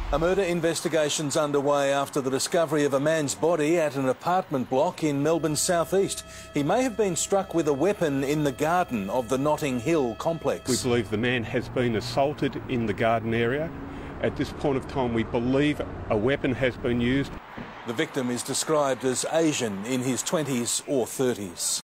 A murder investigation's underway after the discovery of a man's body at an apartment block in Melbourne's southeast. He may have been struck with a weapon in the garden of the Notting Hill complex. We believe the man has been assaulted in the garden area. At this point of time, we believe a weapon has been used. The victim is described as Asian, in his 20s or 30s.